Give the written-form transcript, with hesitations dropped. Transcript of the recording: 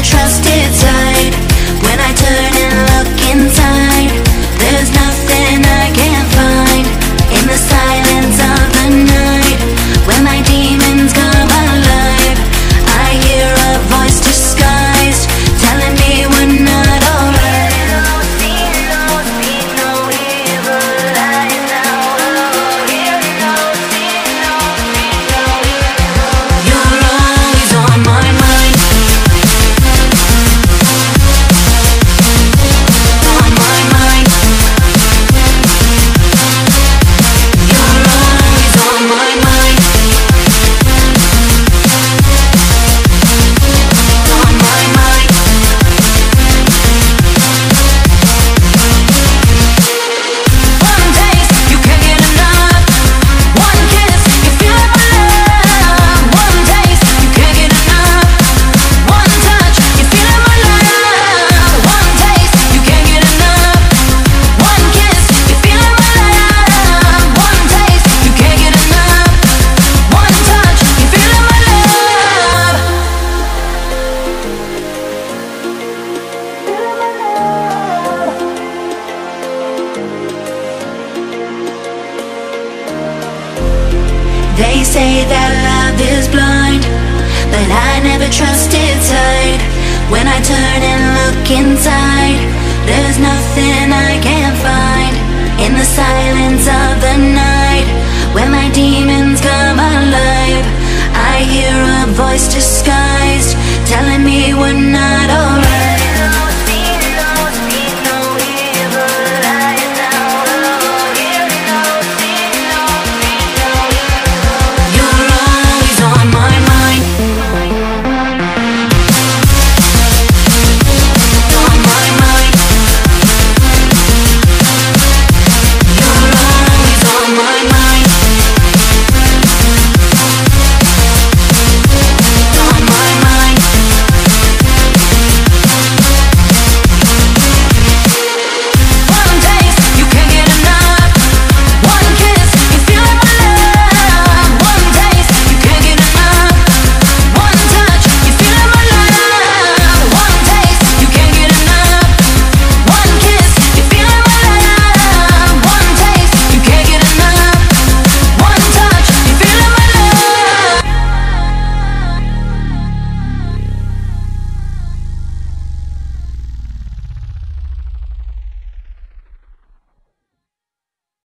never trusted sight. When I turn and look inside, there's nothing I can't find. In the silence of the night, when my demons come alive, I hear a voice disguised, telling me we're not alright. They say that love is blind, but I never trusted sight. When I turn and look inside, there's nothing I can't find. In the silence of the night, when my demons